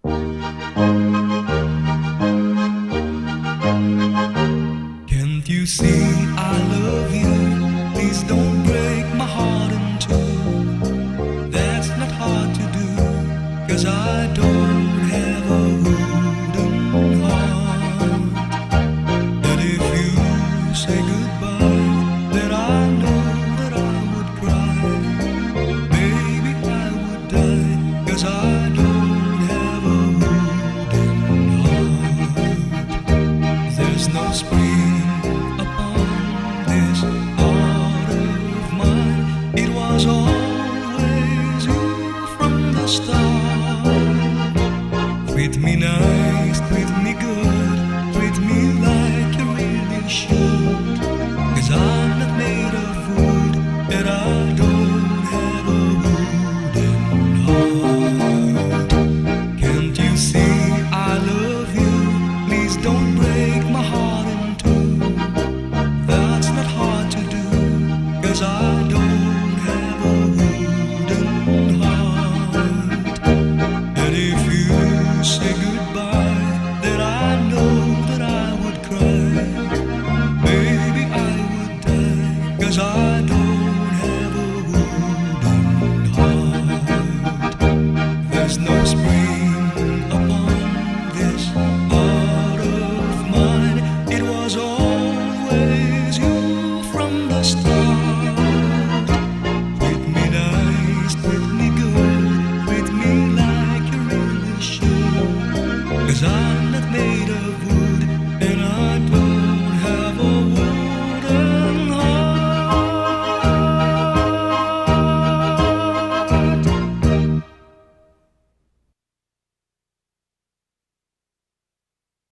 Can't you see I love you? Please don't break my heart in two. That's not hard to do, 'cause I don't have a wooden heart. But if you say goodbye, then I know that I would cry. Maybe I would die, 'cause I don't have a wooden heart. There's no spring upon this heart of mine. It was always you from the start. Treat me nice, treat me good, treat me like you really should. 'Cause I'm not made of wood, and I don't have a wooden heart. Can't you see I love you? Please don't break my heart in two. That's not hard to do, 'cause I don't have a wooden heart. And if you say goodbye, then I know that I would cry. Maybe I would die, 'cause I don't have a wooden heart. There's no spring